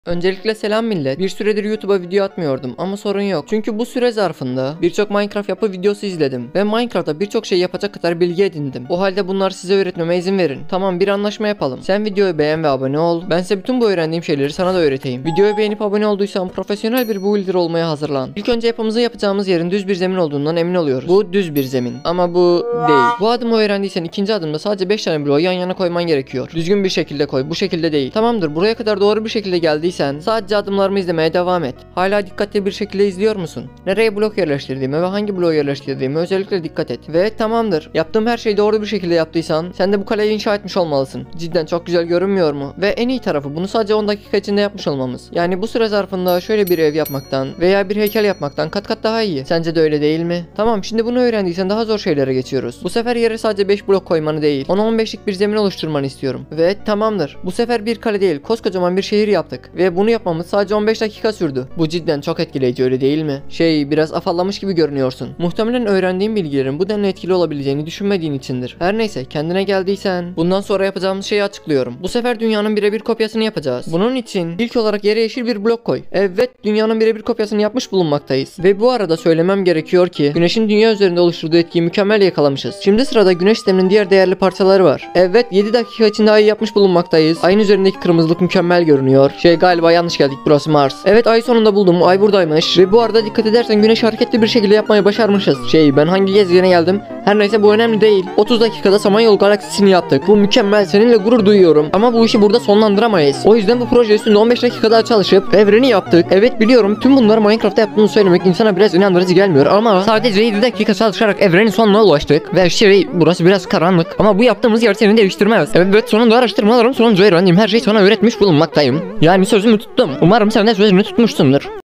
Öncelikle selam millet. Bir süredir YouTube'a video atmıyordum ama sorun yok. Çünkü bu süre zarfında birçok Minecraft yapı videosu izledim ve Minecraft'ta birçok şey yapacak kadar bilgi edindim. O halde bunları size öğretmeme izin verin. Tamam, bir anlaşma yapalım. Sen videoyu beğen ve abone ol. Ben size bütün bu öğrendiğim şeyleri sana da öğreteyim. Videoyu beğenip abone olduysan profesyonel bir builder olmaya hazırlan. İlk önce yapımızı yapacağımız yerin düz bir zemin olduğundan emin oluyoruz. Bu düz bir zemin ama bu değil. Bu adımı öğrendiysen ikinci adımda sadece 5 tane bloğu yan yana koyman gerekiyor. Düzgün bir şekilde koy. Bu şekilde değil. Tamamdır. Buraya kadar doğru bir şekilde geldiysen sadece adımlarımı izlemeye devam et. Hala dikkatli bir şekilde izliyor musun? Nereye blok yerleştirdiğime ve hangi bloğu yerleştirdiğime özellikle dikkat et. Ve tamamdır. Yaptığım her şeyi doğru bir şekilde yaptıysan sen de bu kaleyi inşa etmiş olmalısın. Cidden çok güzel görünmüyor mu? Ve en iyi tarafı bunu sadece 10 dakika içinde yapmış olmamız. Yani bu süre zarfında şöyle bir ev yapmaktan veya bir heykel yapmaktan kat kat daha iyi. Sence de öyle değil mi? Tamam, şimdi bunu öğrendiysen daha zor şeylere geçiyoruz. Bu sefer yere sadece 5 blok koymanı değil, 10-15'lik bir zemin oluşturmanı istiyorum. Ve tamamdır. Bu sefer bir kale değil, koskocaman bir şehir yaptık. Ve bunu yapmamız sadece 15 dakika sürdü. Bu cidden çok etkileyici, öyle değil mi? Biraz afallamış gibi görünüyorsun. Muhtemelen öğrendiğim bilgilerin bu denli etkili olabileceğini düşünmediğin içindir. Her neyse, kendine geldiysen bundan sonra yapacağımız şeyi açıklıyorum. Bu sefer dünyanın birebir kopyasını yapacağız. Bunun için ilk olarak yere yeşil bir blok koy. Evet, dünyanın birebir kopyasını yapmış bulunmaktayız. Ve bu arada söylemem gerekiyor ki güneşin dünya üzerinde oluşturduğu etkiyi mükemmel yakalamışız. Şimdi sırada güneş sisteminin diğer değerli parçaları var. Evet, 7 dakika içinde ayı yapmış bulunmaktayız. Ayın üzerindeki kırmızılık mükemmel görünüyor. Galiba yanlış geldik, burası Mars. Evet, ay sonunda buldum, ay buradaymış. Ve bu arada dikkat edersen güneş hareketli bir şekilde yapmayı başarmışız. Ben hangi gezegene geldim? Her neyse, bu önemli değil. 30 dakikada Samanyolu galaksisini yaptık. Bu mükemmel, seninle gurur duyuyorum. Ama bu işi burada sonlandıramayız. O yüzden bu proje üstünde 15 dakika daha çalışıp evreni yaptık. Evet biliyorum, tüm bunları Minecraft'ta yaptığını söylemek insana biraz inandırıcı gelmiyor ama sadece 7 dakika çalışarak evrenin sonuna ulaştık. Ve burası biraz karanlık ama bu yaptığımız yer seni değiştirmez. Evet, sonunda araştırmalarım sonucu öğrendiğim her şeyi sana öğretmiş bulunmaktayım. Yani sözümü tuttum. Umarım sen de sözünü tutmuşsundur.